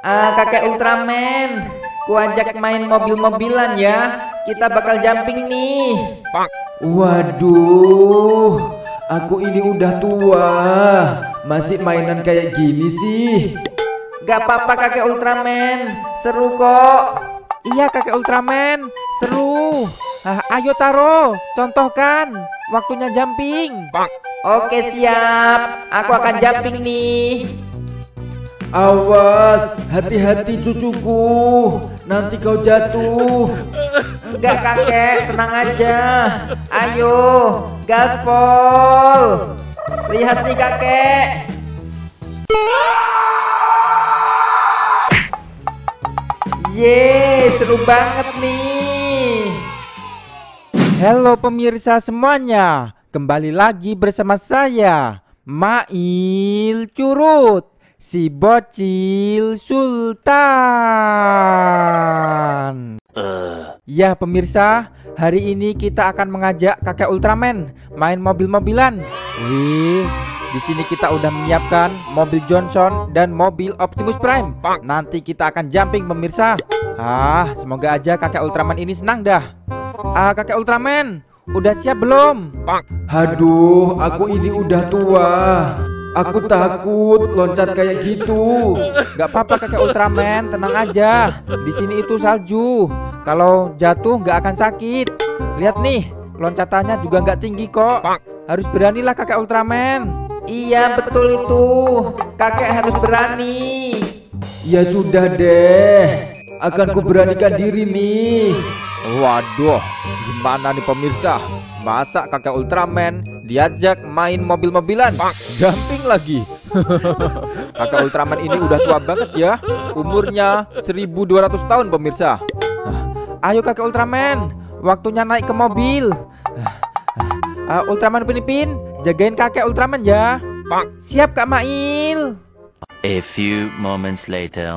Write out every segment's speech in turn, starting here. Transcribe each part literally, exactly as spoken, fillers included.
Ah, kakek Ultraman, ku ajak main mobil-mobilan ya. Kita bakal jumping nih. Waduh, aku ini udah tua, masih mainan kayak gini sih. Gak apa-apa kakek Ultraman, seru kok. Iya kakek Ultraman, seru. Ah, ayo Taro, contohkan. Waktunya jumping. Oke siap, aku akan jumping nih. Awas, hati-hati cucuku, nanti kau jatuh. Enggak kakek, tenang aja. Ayo, gaspol. Lihat nih kakek. Yeay, seru banget nih. Halo pemirsa semuanya, kembali lagi bersama saya, Mail Curut, si bocil Sultan. uh. Ya pemirsa, hari ini kita akan mengajak kakek Ultraman main mobil-mobilan. Wih, di sini kita udah menyiapkan mobil Johnson dan mobil Optimus Prime. Nanti kita akan jumping pemirsa. Ah, semoga aja kakek Ultraman ini senang dah. Ah, kakek Ultraman, udah siap belum? Aduh, aku ini udah tua. Aku takut loncat kayak gitu. Gak apa-apa kakek Ultraman, tenang aja. Di sini itu salju. Kalau jatuh gak akan sakit. Lihat nih, loncatannya juga gak tinggi kok. Harus beranilah kakek Ultraman. Iya betul itu, kakek harus berani. Ya sudah deh, akan kuberanikan diri nih. Waduh, gimana nih pemirsa? Masa kakek Ultraman diajak main mobil-mobilan, jumping lagi. Kakek Ultraman ini udah tua banget ya, umurnya seribu dua ratus tahun pemirsa. Ayo kakek Ultraman, waktunya naik ke mobil. uh, Ultraman Pinipin, jagain kakek Ultraman ya. Siap Kak Mail. A few moments later.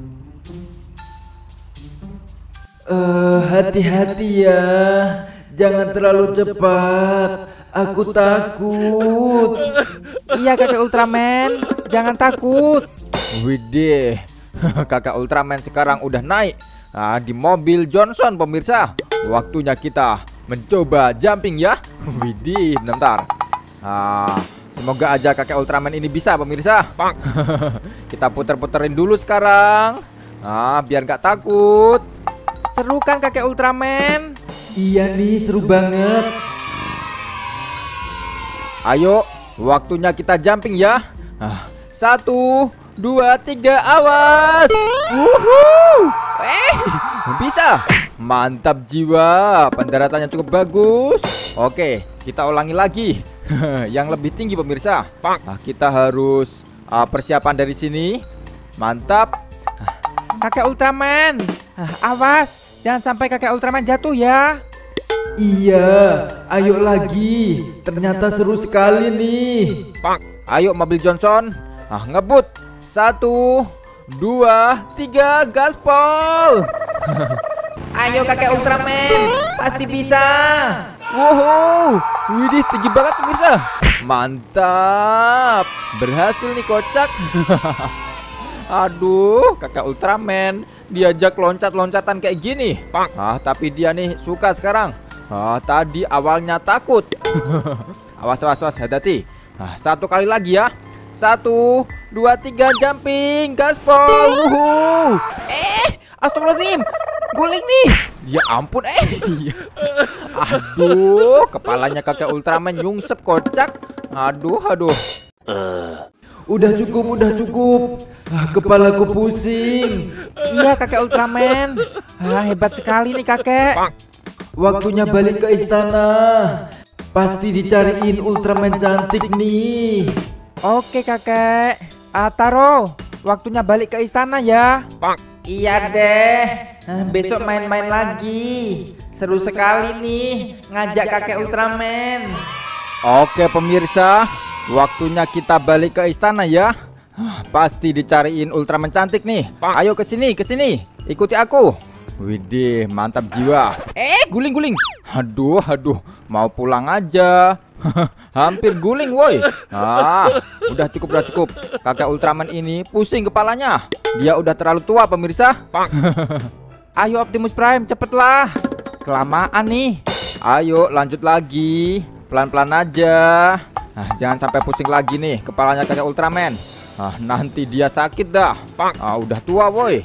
Uh, hati-hati ya, jangan terlalu cepat. Aku takut. Iya kakek Ultraman, jangan takut. Widih, kakak Ultraman sekarang udah naik nah, di mobil Johnson pemirsa. Waktunya kita mencoba jumping ya. Widih, bentar. Ah, semoga aja kakek Ultraman ini bisa pemirsa. Kita puter-puterin dulu sekarang. Ah, biar gak takut. Seru kan kakek Ultraman? Iya nih, seru banget. Ayo, waktunya kita jumping ya. Ah, satu, dua, tiga, awas. Wuhuu. Eh, bisa. Mantap jiwa, pendaratannya cukup bagus. Oke, kita ulangi lagi. Yang lebih tinggi pemirsa. Nah, kita harus uh, persiapan dari sini. Mantap. Kakek Ultraman, awas. Jangan sampai kakek Ultraman jatuh ya. Iya, ayo lagi. Ternyata seru sekali nih. Ayo mobil Johnson, ah, ngebut. Satu, dua, tiga, gaspol. Ayo kakek Ultraman, pasti bisa. Wow, widih tinggi banget pemirsa. Mantap, berhasil nih kocak. Aduh, kakak Ultraman diajak loncat-loncatan kayak gini. Ah, tapi dia nih suka sekarang. Ah, tadi awalnya takut. Awas, awas, awas, hati-hati. Ah, satu kali lagi ya. Satu, dua, tiga, jumping, gaspol. Wuhu. Eh, astagfirullahaladzim, guling nih. Ya ampun, eh. Aduh, kepalanya kakek Ultraman nyungsep kocak. Aduh, aduh. Uh. Udah cukup, udah cukup. Ah, kepalaku pusing. Iya kakek Ultraman. Ah, hebat sekali nih kakek. Waktunya balik ke istana. Pasti dicariin Ultraman cantik nih. Oke kakek. Ah, Taro, waktunya balik ke istana ya. Iya deh, nah, besok main-main lagi. Seru sekali nih ngajak kakek Ultraman. Oke pemirsa, waktunya kita balik ke istana ya. Pasti dicariin Ultraman cantik nih. Ayo ke sini, ke sini. Ikuti aku. Widih, mantap jiwa. Eh, guling-guling. Aduh, aduh. mau pulang aja. Hampir guling woi. Ah, udah cukup, udah cukup. Kakek Ultraman ini pusing kepalanya. Dia udah terlalu tua pemirsa. Ayo Optimus Prime, cepetlah. Kelamaan nih. Ayo lanjut lagi. Pelan-pelan aja. Nah, jangan sampai pusing lagi nih kepalanya kakek Ultraman. Ah, nanti dia sakit dah. Ah, udah tua woi.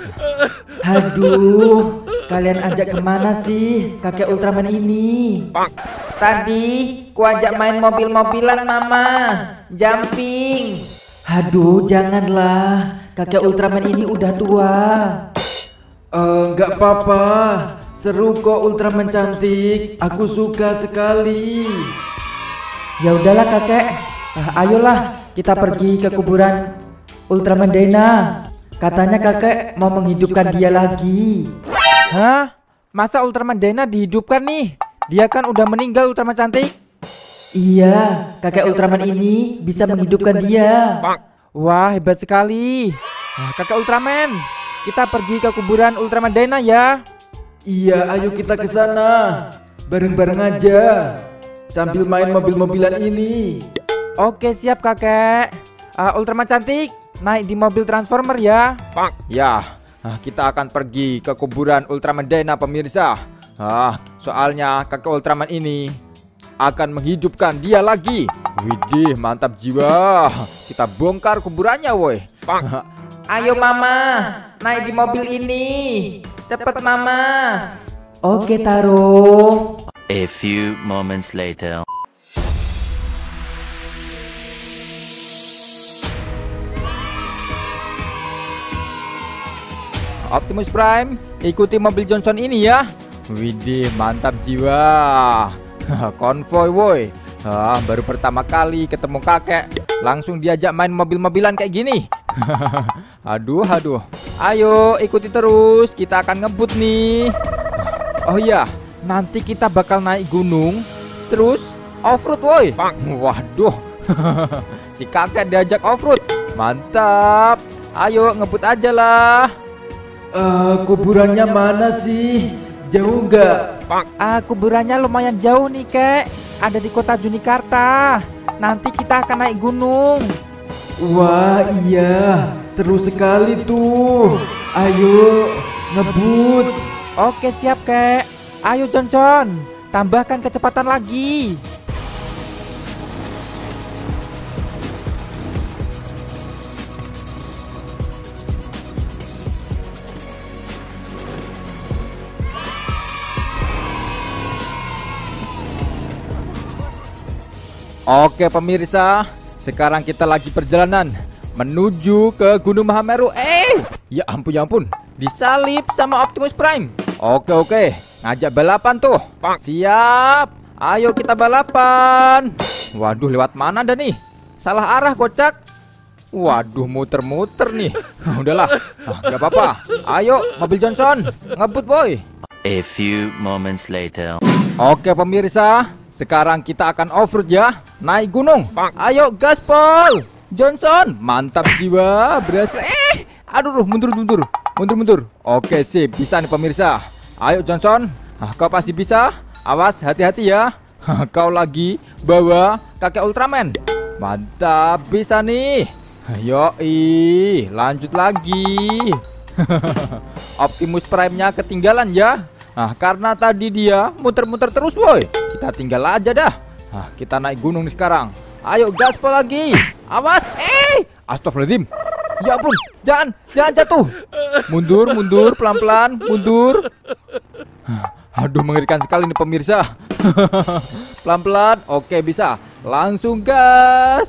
Aduh, kalian ajak kemana sih kakek Ultraman ini? Tadi ku ajak main mobil-mobilan mama, jumping. Aduh, janganlah, kakek Ultraman ini udah tua. Eh, nggak apa-apa. Seru kok Ultraman cantik. Aku suka sekali. Ya udahlah kakek, ah, ayolah kita pergi ke kuburan Ultraman Dyna. Katanya kakek mau menghidupkan dia lagi. Hah? Masa Ultraman Dyna dihidupkan nih? Dia kan udah meninggal Ultraman cantik. Iya, kakek Ultraman ini bisa menghidupkan dia. Wah, hebat sekali. Nah, kakek Ultraman, kita pergi ke kuburan Ultraman Dyna ya. Iya, ayo kita ke sana. Bareng-bareng aja. Sambil main mobil-mobilan ini. Oke, siap kakek. Uh, Ultraman cantik, naik di mobil Transformer ya. Ya, nah, kita akan pergi ke kuburan Ultraman Dyna pemirsa. Ah, soalnya kakek Ultraman ini akan menghidupkan dia lagi. Widih, mantap jiwa. Kita bongkar kuburannya woi. Ayo mama, naik di mobil ini. Cepet mama. Oke Taro. A few moments later. Optimus Prime, ikuti mobil Johnson ini ya. Widih, mantap jiwa. Konvoy woi. Ah, baru pertama kali ketemu kakek, langsung diajak main mobil-mobilan kayak gini. Aduh, aduh. Ayo ikuti terus, kita akan ngebut nih. Oh iya, nanti kita bakal naik gunung, terus off-road woi. Waduh. Si kakek diajak off-road. Mantap. Ayo ngebut aja lah. Eh, kuburannya mana sih? Jauh nggak? Ah, kuburannya lumayan jauh nih kek. Ada di kota Junikarta. Nanti kita akan naik gunung. Wah, iya. Seru sekali tuh. Ayo, ngebut. Oke siap kek. Ayo Johnson, tambahkan kecepatan lagi. Oke pemirsa, sekarang kita lagi perjalanan menuju ke Gunung Mahameru. Eh, ya ampun ya ampun, disalip sama Optimus Prime. Oke oke, ngajak balapan tuh. Siap, ayo kita balapan. Waduh, lewat mana dah nih? Salah arah kocak. Waduh, muter-muter nih. Udahlah, nah, gak apa-apa. Ayo mobil Johnson, ngebut boy. A few moments later. Oke pemirsa, sekarang kita akan off-road ya. Naik gunung. Ayo gaspol Johnson, mantap jiwa. Berhasil. Eh, aduh, mundur mundur Mundur mundur. Oke sip, bisa nih pemirsa. Ayo Johnson, nah, kau pasti bisa. Awas, hati-hati ya. Kau lagi bawa kakek Ultraman. Mantap, bisa nih. Yoi, lanjut lagi. Optimus Prime-nya ketinggalan ya. Nah, karena tadi dia muter-muter terus woi. Kita tinggal aja dah. Nah, kita naik gunung nih sekarang. Ayo gaspol lagi. Awas. Eh, astagfirullahaladzim. Ya ampun, jangan, jangan jatuh. Mundur, mundur, pelan-pelan, mundur. Aduh, mengerikan sekali nih pemirsa. Pelan-pelan, oke bisa. Langsung gas.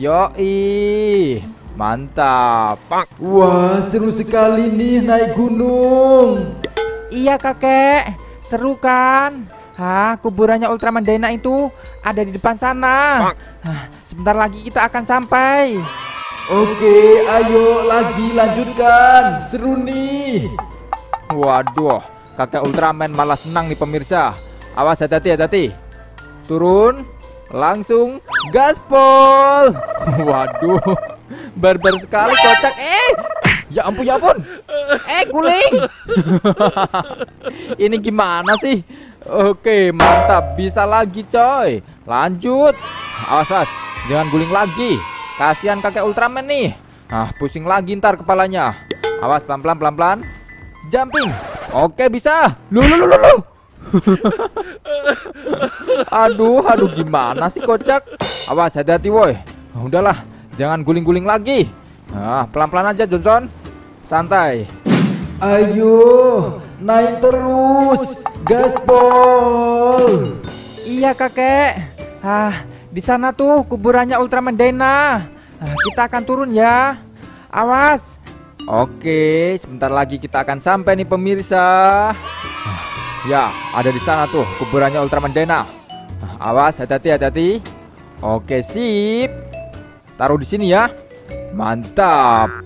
Yoi, mantap. Wah, seru sekali nih naik gunung. Iya kakek, seru kan? Hah, kuburannya Ultraman Dyna itu ada di depan sana. Hah, sebentar lagi kita akan sampai. Oke, ayo lagi lanjutkan. Seru nih. Waduh, kakek Ultraman malah senang nih pemirsa. Awas, hati-hati, hati-hati. Turun, langsung gaspol. Waduh, barbar sekali kocak. Eh, ya ampun, ya ampun. Eh, guling. Ini gimana sih? Oke, mantap. Bisa lagi, coy. Lanjut. Awas, awas. Jangan guling lagi. Kasihan kakek Ultraman nih. Nah, pusing lagi ntar kepalanya. Awas, pelan-pelan, pelan-pelan. Jumping. Oke, bisa. Lu, lu, lu, lu, lu. Aduh, aduh, gimana sih kocak? Awas, hati-hati, woi. Udahlah, jangan guling-guling lagi. Nah, pelan-pelan aja, Johnson. Santai. Ayo, naik terus, gaspol. Iya kakek. Ah, di sana tuh kuburannya Ultraman Dyna. Ah, kita akan turun ya. Awas. Oke, sebentar lagi kita akan sampai nih pemirsa. Ya, ada di sana tuh kuburannya Ultraman Dyna. Awas, hati-hati, hati-hati. Oke, sip. Taruh di sini ya. Mantap.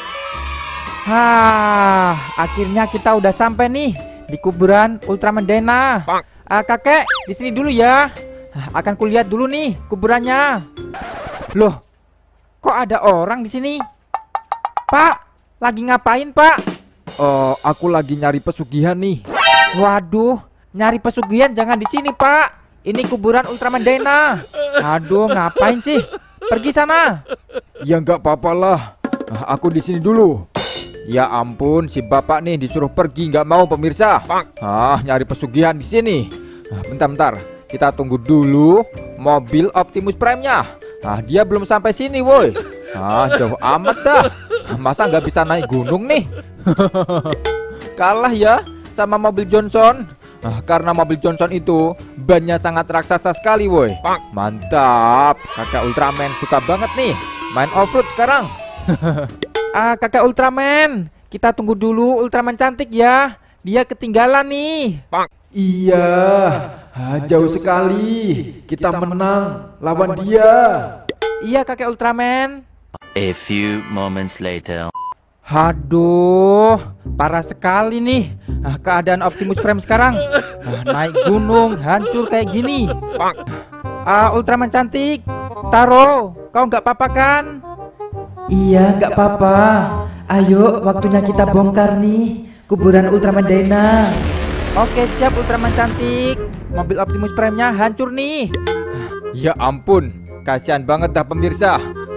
Hah, akhirnya kita udah sampai nih di kuburan Ultraman Dyna. Ah, kakek, di sini dulu ya. Ah, akan kulihat dulu nih kuburannya. Loh, kok ada orang di sini? Pak, lagi ngapain, Pak? Oh, aku lagi nyari pesugihan nih. Waduh, nyari pesugihan jangan di sini, Pak. Ini kuburan Ultraman Dyna. Aduh, ngapain sih? Pergi sana. Ya nggak apa-apa lah. Aku di sini dulu. Ya ampun, si bapak nih disuruh pergi nggak mau pemirsa. Ah, nyari pesugihan di sini. Bentar-bentar, kita tunggu dulu mobil Optimus Prime-nya. Ah, dia belum sampai sini, woi. Ah, jauh amat dah. Masa nggak bisa naik gunung nih? Kalah ya sama mobil Johnson. Ah, karena mobil Johnson itu bannya sangat raksasa sekali, woi. Mantap, kakak Ultraman suka banget nih main off-road sekarang. Ah, kakak Ultraman, kita tunggu dulu Ultraman cantik ya. Dia ketinggalan nih. Iya, ah, jauh sekali. Kita menang lawan dia. Iya kakek Ultraman. A few moments later. Aduh, parah sekali nih. Ah, keadaan Optimus Prime sekarang. Ah, naik gunung hancur kayak gini. Ah, Ultraman cantik, Taro, kau nggak apa-apa kan? Iya, nggak apa-apa. Ayo, waktunya kita bongkar nih kuburan Ultraman Dyna. Oke, siap Ultraman cantik. Mobil Optimus Prime-nya hancur nih. Ya ampun, kasihan banget dah pemirsa.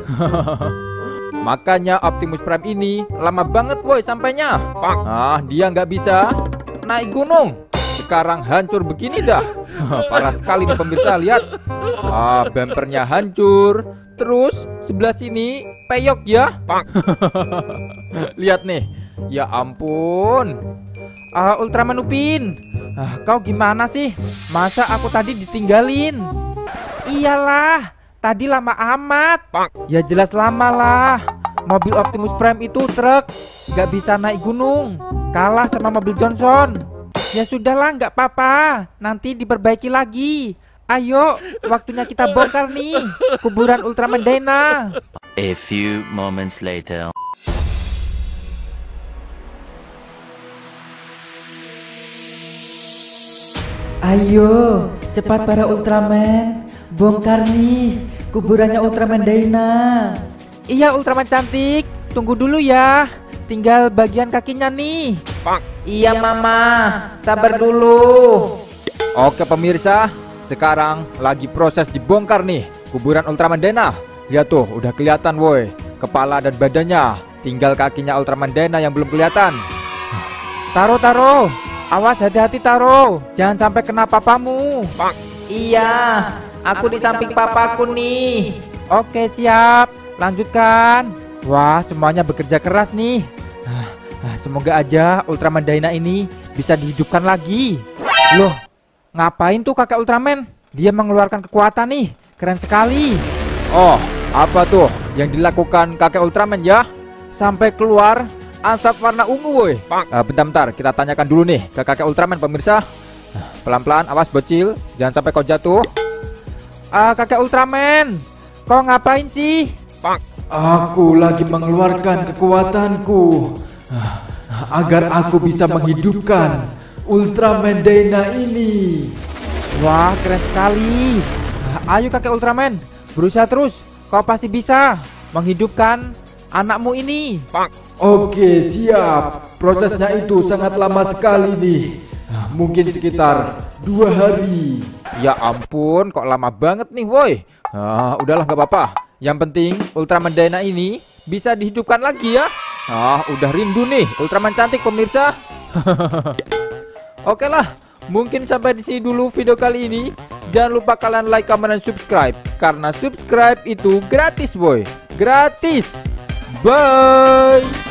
Makanya Optimus Prime ini lama banget woi sampainya. Ah, dia nggak bisa naik gunung. Sekarang hancur begini dah. Parah sekali nih pemirsa, lihat. Ah, bumpernya hancur. Terus sebelah sini peyok ya. Lihat nih. Ya ampun. Ah, Ultraman Upin. Ah, kau gimana sih? Masa aku tadi ditinggalin? Iyalah, tadi lama amat. Ya jelas lama lah. Mobil Optimus Prime itu truk, gak bisa naik gunung. Kalah sama mobil Johnson. Ya sudahlah, nggak apa-apa. Nanti diperbaiki lagi. Ayo, waktunya kita bongkar nih kuburan Ultraman Dyna. A few moments later. Ayo, cepat para Ultraman, bongkar nih kuburannya Ultraman Dyna. Iya Ultraman cantik, tunggu dulu ya. Tinggal bagian kakinya nih. Iya mama, sabar dulu. Oke pemirsa, sekarang lagi proses dibongkar nih kuburan Ultraman Dyna. Lihat tuh, udah kelihatan woi, kepala dan badannya. Tinggal kakinya Ultraman Dyna yang belum kelihatan. Taro, Taro, awas hati-hati Taro, jangan sampai kena papamu. Iya, aku di samping papaku nih. Oke siap, lanjutkan. Wah, semuanya bekerja keras nih. Ah, semoga aja Ultraman Dyna ini bisa dihidupkan lagi. Loh, ngapain tuh kakak Ultraman? Dia mengeluarkan kekuatan nih, keren sekali. Oh, apa tuh yang dilakukan kakek Ultraman ya? Sampai keluar asap warna ungu woi. Uh, bentar-bentar, kita tanyakan dulu nih ke kakek Ultraman pemirsa. Pelan-pelan, awas bocil, jangan sampai kau jatuh. Ah, kakek Ultraman, kau ngapain sih? Aku lagi mengeluarkan kekuatanku agar aku bisa menghidupkan Ultraman Dyna ini. Wah, keren sekali. Ayo kakek Ultraman, berusaha terus. Kau pasti bisa menghidupkan anakmu ini. Oke, siap. Prosesnya itu sangat lama sekali nih. Mungkin sekitar dua hari. Ya ampun, kok lama banget nih woi. Ah, udahlah nggak apa-apa. Yang penting Ultraman Dyna ini bisa dihidupkan lagi ya. Ah, udah rindu nih Ultraman cantik pemirsa. Oke lah, mungkin sampai di sini dulu video kali ini. Jangan lupa kalian like, comment, dan subscribe. Karena subscribe itu gratis boy. Gratis. Bye.